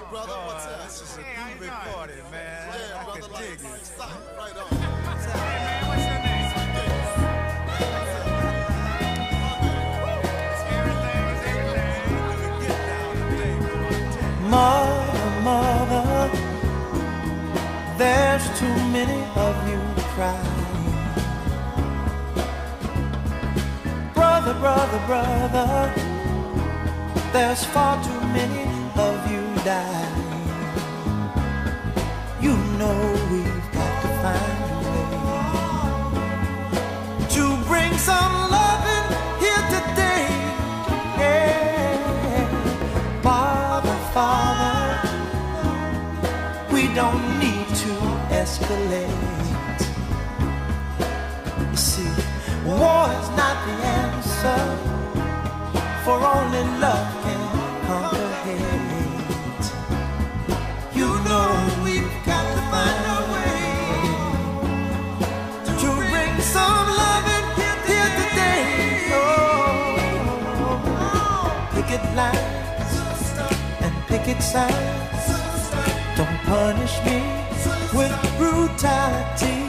brother. What's up? This is a good recording, man. Yeah, I brother, can like, dig it. right on. Hey man, what's your name? Everything is everything. Mother, mother, there's too many of you crying. Brother, brother, brother, there's far too many of you dying. You know we've got to find a way to bring some loving here today. Yeah. Father, Father, we don't need to escalate. You see, war is not the answer, for only love can conquer hate. You know we've got to find a way to bring some loving here today. Oh, picket lines and picket signs, don't punish me with brutality.